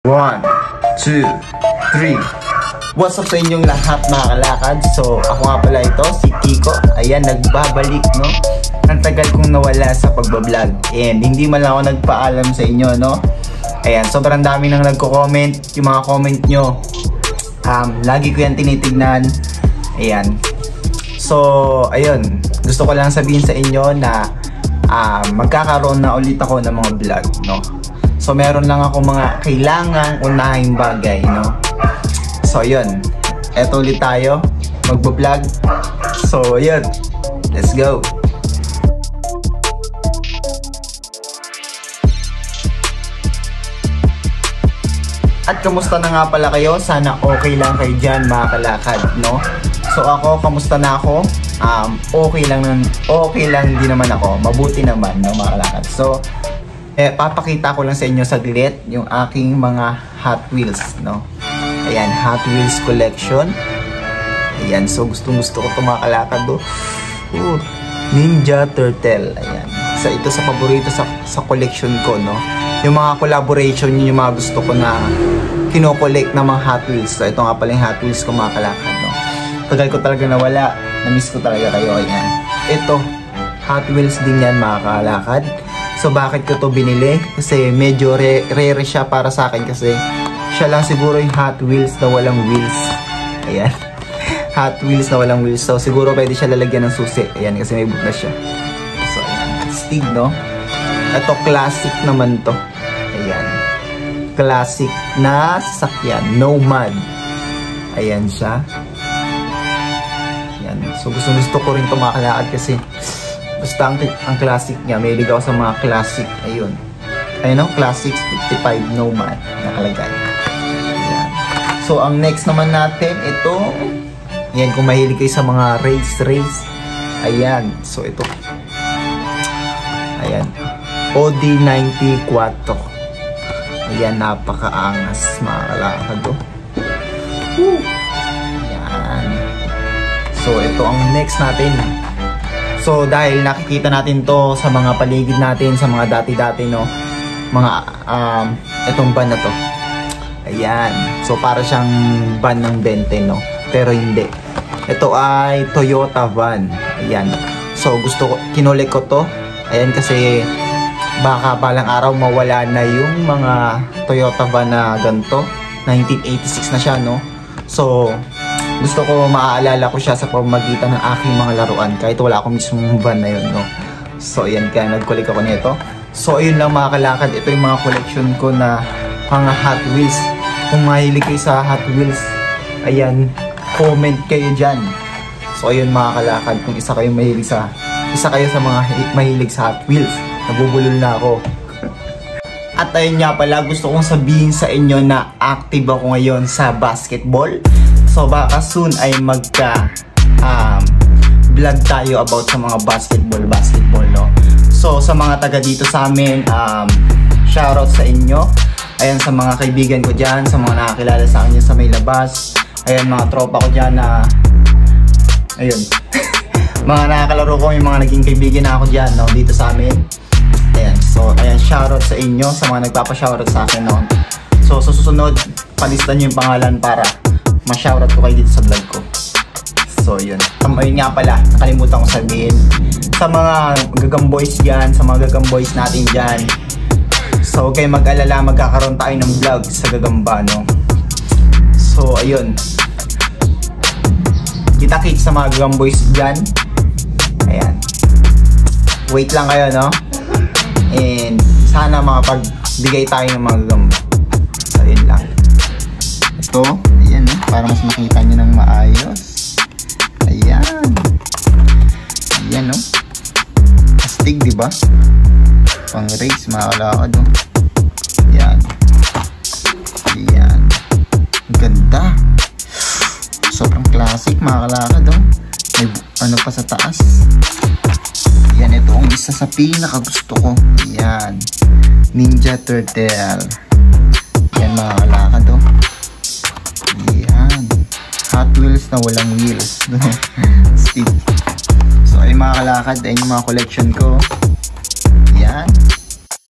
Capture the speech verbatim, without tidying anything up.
One, two, three. What's up sa inyong lahat mga kalakad? So, ako nga pala ito, si Kiko. Ayan, nagbabalik, no? Ang tagal kong nawala sa pagbablog. And hindi man lang ako nagpaalam sa inyo, no? Ayan, sobrang dami nang nagko-comment. Yung mga comment nyo, um, lagi ko yan tinitignan. Ayan. So, ayun. Gusto ko lang sabihin sa inyo na uh, magkakaroon na ulit ako ng mga vlog, no? So, meron lang ako mga kailangang unahing bagay, no? So, yun. Eto ulit tayo. Magbablog. So, yun. Let's go. At kamusta na nga pala kayo? Sana okay lang kayo dyan, mga kalakad, no? So, ako, kamusta na ako? Um, okay lang, okay lang din naman ako. Mabuti naman, no, mga kalakad. So, Eh, papakita ko lang sa inyo saglit yung aking mga Hot Wheels, no? Ayan, Hot Wheels collection. Ayan, so gustong gusto ko ito mga kalakad, do. Uh, Ninja Turtle. Ayan. So, ito sa paborito sa, sa collection ko, no? Yung mga collaboration, yung mga gusto ko na kino-collect ng mga Hot Wheels. So, ito nga pala yung Hot Wheels ko mga kalakad, no? Tagal ko talaga nawala. Na-miss ko talaga kayo. Ayan. Ito, Hot Wheels din yan mga kalakad. So, bakit ko to binili? Kasi medyo re rare siya para sa akin kasi siya lang siguro yung Hot Wheels na walang wheels. Ayan. Hot Wheels na walang wheels. So, siguro pwede siya lalagyan ng susi. Ayan, kasi may book na siya. So, ayan. Stig, no? Ito, classic naman to. Ayan. Classic na sasakyan. Nomad. Ayan siya. Ayan. So, gusto-gusto ko rin ito mga kalakad kasi basta ang, ang classic niya, may ligaw sa mga classic. Ayun. Ayun o, Classics fifty-five Nomad nakalagay. Ayan. So, ang next naman natin, ito. Ayan, kung mahilig kayo sa mga race, race. Ayan. So, ito. Ayan. O D ninety-four. Ayan, napakaangas. Mga kalakad o. Ayan. So, ito ang next natin. So, dahil nakikita natin to sa mga paligid natin, sa mga dati-dati, no? Mga, um, itong van na to. Ayan. So, para siyang van ng twenty, no? Pero hindi. Ito ay Toyota van. Ayan. So, gusto ko, kinolek ko to. Ayan, kasi baka balang araw mawala na yung mga Toyota van na ganito. nineteen eighty-six na siya, no? So, gusto ko maaalala ko siya sa pamamagitan ng aking mga laruan kahit wala akong mismong van na yun, no? So, ayan, kaya nag-collect ako nito. So, ayun lang mga kalakad. Ito yung mga collection ko na mga Hot Wheels. Kung mahilig kayo sa Hot Wheels, ayan, comment kayo dyan. So, ayun mga kalakad. Kung isa kayo mahilig sa, isa kayo sa mga mahilig sa Hot Wheels, nabubulol na ako. At ayun nga pala, gusto kong sabihin sa inyo na active ako ngayon sa basketball. So, baka soon ay magka um, vlog tayo about sa mga basketball, basketball, no? So, sa mga taga dito sa amin, um, shoutout sa inyo. Ayan, sa mga kaibigan ko dyan, sa mga nakakilala sa akin sa may labas. Ayan, mga tropa ko dyan na, ayun, mga nakakalaro ko, yung mga naging kaibigan na ako dyan, no? Dito sa amin. Ayan, so, ayan, shoutout sa inyo, sa mga nagpapa-shoutout sa akin, no? So, sa susunod, palistan nyo yung pangalan para ma-shoutout ko kayo dito sa vlog ko. So, yun. Um, ayun nga pala, nakalimutan ko sabihin. Sa mga gagamboys dyan, sa mga gagamboys natin dyan. So, huwag kayong mag-alala, magkakaroon tayo ng vlog sa gagamba, no? So, ayun. Kita-kits sa mga gagamboys dyan. Ayan. Wait lang kayo, no? And sana makapagbigay tayo ng mga gagamba. So, yun lang. Ito. Ayan, eh, para mas makita nyo ng maayos. Ayan. Ayan, no? Astig, diba? Pang race, mga kalakad, no? Ayan. Ayan. Ganda. Sobrang classic, mga kalakad, no? May ano pa sa taas. Ayan, ito ang isa sa pinakagusto ko. Ayan. Ninja Turtle. Ayan, mga kalakad, no? Ayan. Hot Wheels na walang wheels. Stick. So, ay mga kalakad, ay yung mga collection ko. Ayan.